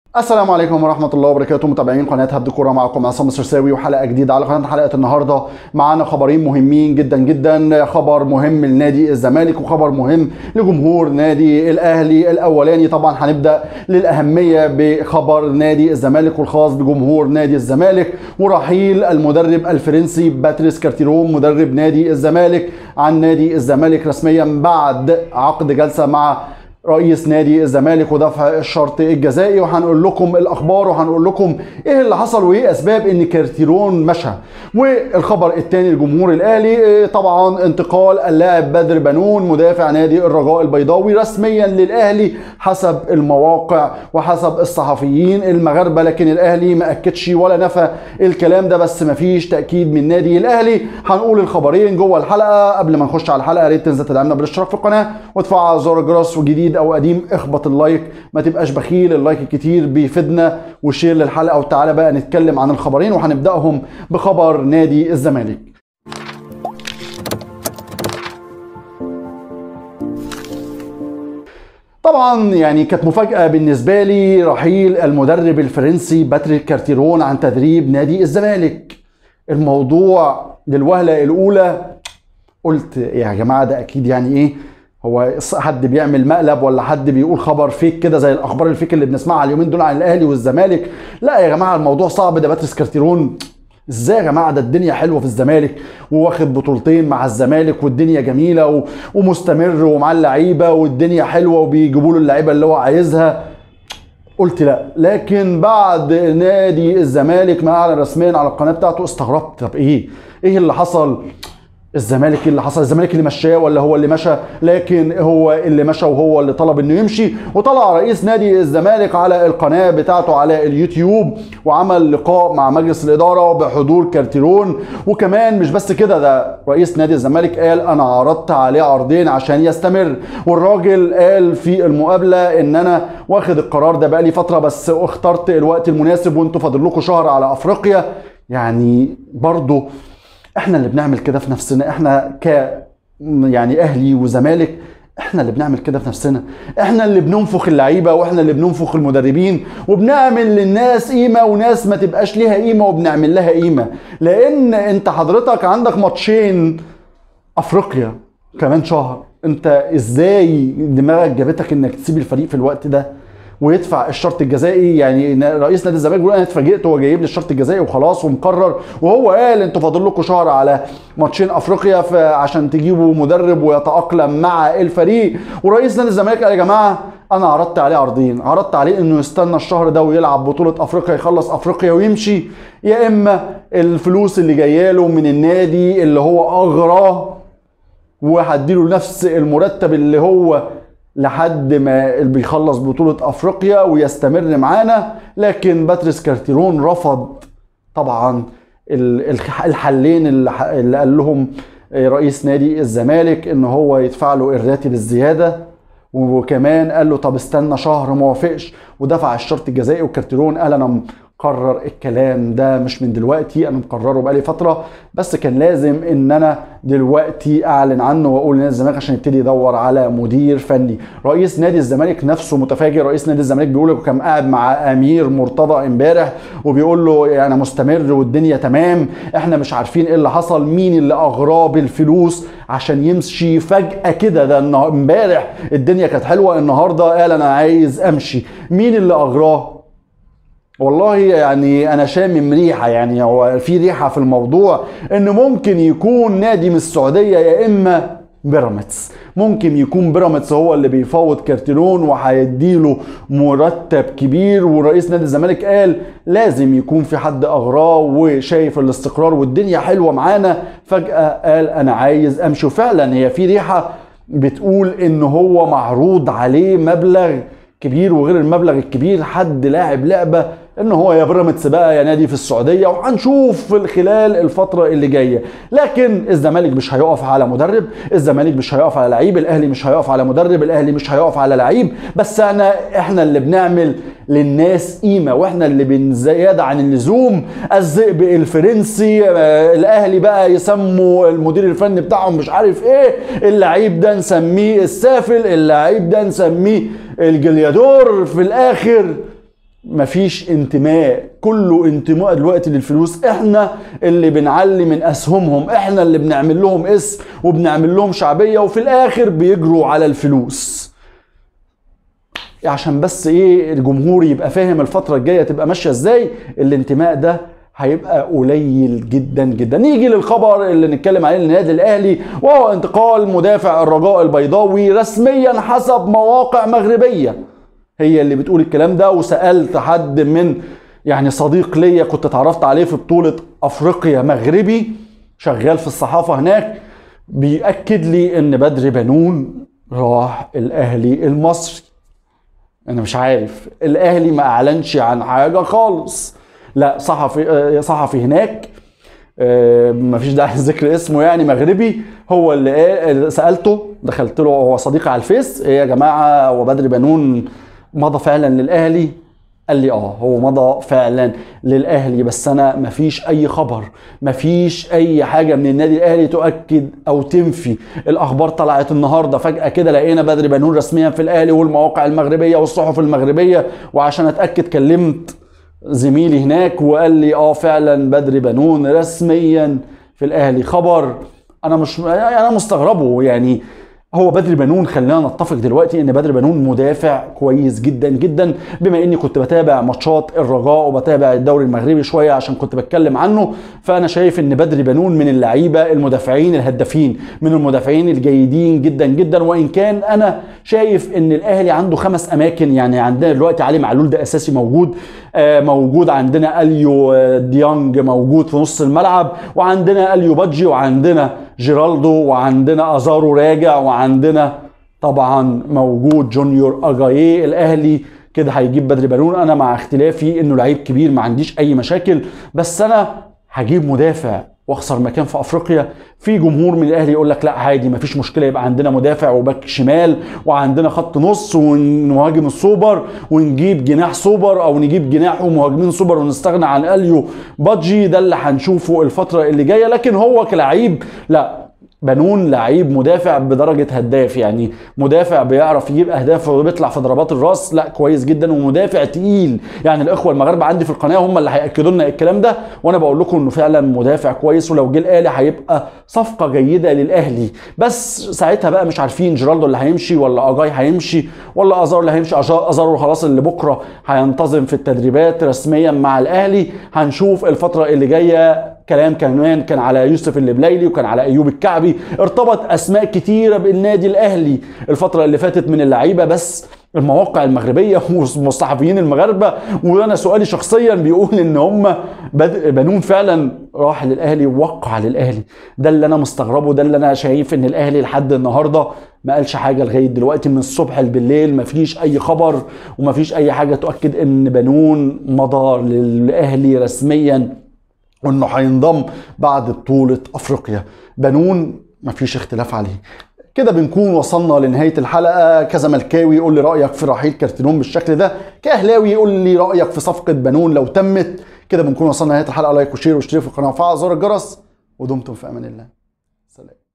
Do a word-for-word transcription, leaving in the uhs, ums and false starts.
السلام عليكم ورحمة الله وبركاته، متابعين قناة هبد كورة. معكم عصام السرساوي وحلقة جديدة على قناة. حلقة النهاردة معانا خبرين مهمين جدا جدا، خبر مهم لنادي الزمالك وخبر مهم لجمهور نادي الأهلي. الأولاني طبعا هنبدأ للأهمية بخبر نادي الزمالك والخاص بجمهور نادي الزمالك، ورحيل المدرب الفرنسي باتريس كارتيرون مدرب نادي الزمالك عن نادي الزمالك رسميا بعد عقد جلسة مع رئيس نادي الزمالك ودفع الشرط الجزائي. وهنقول لكم الاخبار وهنقول لكم ايه اللي حصل وايه اسباب ان كارتيرون مشى. والخبر الثاني لجمهور الاهلي طبعا انتقال اللاعب بدر بنون مدافع نادي الرجاء البيضاوي رسميا للاهلي حسب المواقع وحسب الصحفيين المغاربه، لكن الاهلي ما اكدش ولا نفى الكلام ده، بس ما فيش تاكيد من نادي الاهلي. هنقول الخبرين جوه الحلقه. قبل ما نخش على الحلقه يا ريت تنزل تدعمنا بالاشتراك في القناه وتفعل زر الجرس، وجديد او قديم اخبط اللايك، ما تبقاش بخيل، اللايك الكتير بيفيدنا، وشير للحلقه. وتعالى بقى نتكلم عن الخبرين، وهنبداهم بخبر نادي الزمالك. طبعا يعني كانت مفاجاه بالنسبه لي رحيل المدرب الفرنسي باتريس كارتيرون عن تدريب نادي الزمالك. الموضوع للوهله الاولى قلت يا جماعه ده اكيد يعني ايه، هو حد بيعمل مقلب ولا حد بيقول خبر فيك كده زي الاخبار الفيك اللي بنسمعها اليومين دول عن الاهلي والزمالك. لا يا جماعه الموضوع صعب، ده باتريس كارتيرون ازاي يا جماعه، ده الدنيا حلوه في الزمالك وواخد بطولتين مع الزمالك والدنيا جميله ومستمر ومع اللعيبه والدنيا حلوه وبيجيبوا له اللعيبه اللي هو عايزها. قلت لا، لكن بعد نادي الزمالك ما اعلن رسميا على القناه بتاعته استغربت. طب ايه ايه اللي حصل؟ الزمالك اللي حصل، الزمالك اللي مشاه ولا هو اللي مشى؟ لكن هو اللي مشى وهو اللي طلب انه يمشي. وطلع رئيس نادي الزمالك على القناه بتاعته على اليوتيوب وعمل لقاء مع مجلس الاداره بحضور كارتيرون. وكمان مش بس كده، ده رئيس نادي الزمالك قال انا عرضت عليه عرضين عشان يستمر، والراجل قال في المقابله ان انا واخد القرار ده بقالي فتره بس اخترت الوقت المناسب وانتوا فاضل لكم شهر على افريقيا. يعني برضه احنا اللي بنعمل كده في نفسنا، احنا ك يعني اهلي وزمالك احنا اللي بنعمل كده في نفسنا، احنا اللي بننفخ اللعيبه واحنا اللي بننفخ المدربين وبنعمل للناس قيمه وناس ما تبقاش ليها قيمه وبنعمل لها قيمه. لان انت حضرتك عندك ماتشين افريقيا كمان شهر، انت ازاي دماغك جابتك انك تسيب الفريق في الوقت ده ويدفع الشرط الجزائي؟ يعني رئيس نادي الزمالك بيقول انا اتفاجئت هو جايب لي الشرط الجزائي وخلاص ومقرر، وهو قال انتوا فاضل لكم شهر على ماتشين افريقيا عشان تجيبوا مدرب ويتاقلم مع الفريق. ورئيس نادي الزمالك قال يا جماعه انا عرضت عليه عرضين، عرضت عليه انه يستنى الشهر ده ويلعب بطوله افريقيا يخلص افريقيا ويمشي، يا اما الفلوس اللي جايه له من النادي اللي هو اغراه وهديله نفس المرتب اللي هو لحد ما بيخلص بطولة افريقيا ويستمر معانا. لكن باتريس كارتيرون رفض طبعا الحلين اللي قال لهم رئيس نادي الزمالك ان هو يدفع له الراتب الزيادة، وكمان قال له طب استنى شهر، ما وافقش ودفع الشرط الجزائي. وكارتيرون قال انا قرر الكلام ده مش من دلوقتي، انا مقرره بقالي فتره، بس كان لازم ان انا دلوقتي اعلن عنه واقول لنادي الزمالك عشان يبتدي يدور على مدير فني. رئيس نادي الزمالك نفسه متفاجئ، رئيس نادي الزمالك بيقول له كان قاعد مع امير مرتضى امبارح وبيقول له انا يعني مستمر والدنيا تمام، احنا مش عارفين ايه اللي حصل، مين اللي اغراه بالفلوس عشان يمشي فجاه كده، ده امبارح الدنيا كانت حلوه النهارده قال انا عايز امشي، مين اللي اغراه؟ والله يعني انا شامم ريحه، يعني هو في ريحه في الموضوع ان ممكن يكون نادي من السعوديه يا اما بيراميدز، ممكن يكون بيراميدز هو اللي بيفاوض كارتيرون وهيديله مرتب كبير. ورئيس نادي الزمالك قال لازم يكون في حد اغراه وشايف الاستقرار والدنيا حلوه معانا، فجاه قال انا عايز امشي. وفعلا هي في ريحه بتقول ان هو معروض عليه مبلغ كبير، وغير المبلغ الكبير حد لاعب لعبه ان هو يا بيراميدز بقى يا نادي في السعوديه، وهنشوف في خلال الفتره اللي جايه. لكن الزمالك مش هيقف على مدرب، الزمالك مش هيقف على لعيب، الاهلي مش هيقف على مدرب، الاهلي مش هيقف على لعيب، بس انا احنا اللي بنعمل للناس قيمه، واحنا اللي بنزياده عن اللزوم الذئب الفرنسي. الاهلي بقى يسموا المدير الفني بتاعهم مش عارف ايه، اللعيب ده نسميه السافل، اللعيب ده نسميه الجليادور. في الاخر مفيش انتماء، كله انتماء دلوقتي للفلوس. احنا اللي بنعلي من اسهمهم، احنا اللي بنعمل لهم اسم وبنعمل لهم شعبية، وفي الاخر بيجروا على الفلوس. عشان بس ايه الجمهور يبقى فاهم الفترة الجاية تبقى ماشية ازاي، الانتماء ده هيبقى قليل جدا جدا. نيجي للخبر اللي نتكلم عليه للنادي الاهلي، وهو انتقال مدافع الرجاء البيضاوي رسميا حسب مواقع مغربية هي اللي بتقول الكلام ده. وسألت حد من يعني صديق ليا كنت اتعرفت عليه في بطولة افريقيا مغربي شغال في الصحافة هناك، بيأكد لي ان بدر بنون راح الاهلي المصري. انا مش عارف، الاهلي ما اعلنش عن حاجة خالص. لا صحفي صحفي هناك مفيش داعي لذكر اسمه يعني مغربي، هو اللي سألته، دخلت له هو صديقي على الفيس، ايه يا جماعة هو بدر بنون مضى فعلا للاهلي؟ قال لي اه هو مضى فعلا للاهلي، بس انا مفيش اي خبر، مفيش اي حاجه من النادي الاهلي تؤكد او تنفي. الاخبار طلعت النهارده فجاه كده، لقينا بدر بنون رسميا في الاهلي والمواقع المغربيه والصحف المغربيه، وعشان اتاكد كلمت زميلي هناك وقال لي اه فعلا بدر بنون رسميا في الاهلي. خبر انا مش انا مستغربه يعني. هو بدر بنون خلينا نتفق دلوقتي ان بدر بنون مدافع كويس جدا جدا، بما اني كنت بتابع ماتشات الرجاء وبتابع الدوري المغربي شويه عشان كنت بتكلم عنه، فانا شايف ان بدر بنون من اللعيبه المدافعين الهدافين، من المدافعين الجيدين جدا جدا. وان كان انا شايف ان الاهلي عنده خمس اماكن، يعني عندنا دلوقتي علي معلول ده اساسي موجود، آه موجود عندنا اليو ديانج موجود في نص الملعب، وعندنا اليو بادجي، وعندنا جيرالدو، وعندنا ازارو راجع، وعندنا طبعا موجود جونيور اجاييه. الاهلي كده هيجيب بدر بنون. انا مع اختلافي انه لعيب كبير ما عنديش اي مشاكل، بس انا هجيب مدافع واخسر مكان في افريقيا؟ في جمهور من الاهلي يقول لك لا عادي مفيش مشكله، يبقى عندنا مدافع وباك شمال وعندنا خط نص ونهاجم السوبر ونجيب جناح سوبر، او نجيب جناح ومهاجمين سوبر ونستغنى عن اليو بادجي. ده اللي هنشوفه الفتره اللي جايه. لكن هو كلاعب لا، بنون لعيب مدافع بدرجه هداف، يعني مدافع بيعرف يجيب اهداف وبيطلع في ضربات الراس، لا كويس جدا ومدافع تقيل. يعني الاخوه المغاربه عندي في القناه هم اللي هياكدوا لنا الكلام ده، وانا بقول لكم انه فعلا مدافع كويس، ولو جه الاهلي هيبقى صفقه جيده للاهلي. بس ساعتها بقى مش عارفين جيرالدو اللي هيمشي ولا اجاي هيمشي ولا ازارو اللي هيمشي. ازارو خلاص اللي بكره هينتظم في التدريبات رسميا مع الاهلي. هنشوف الفتره اللي جايه. كلام كمان كان على يوسف البلايلي وكان على ايوب الكعبي، ارتبط اسماء كتيره بالنادي الاهلي الفتره اللي فاتت من اللعيبه، بس المواقع المغربيه والصحفيين المغاربه وانا سؤالي شخصيا بيقول ان هم بنون فعلا راح للاهلي ووقع للاهلي. ده اللي انا مستغربه، ده اللي انا شايف ان الاهلي لحد النهارده ما قالش حاجه لغايه دلوقتي، من الصبح بالليل ما فيش اي خبر وما فيش اي حاجه تؤكد ان بنون مضى للاهلي رسميا وانه هينضم بعد بطولة افريقيا. بنون مفيش اختلاف عليه. كده بنكون وصلنا لنهاية الحلقة. كزملكاوي يقول لي رأيك في رحيل كارتيرون بالشكل ده، كأهلاوي يقول لي رأيك في صفقة بنون لو تمت. كده بنكون وصلنا لنهاية الحلقة. لايك وشير واشتركوا في القناة وفعل زر الجرس، ودمتم في امان الله. سلام.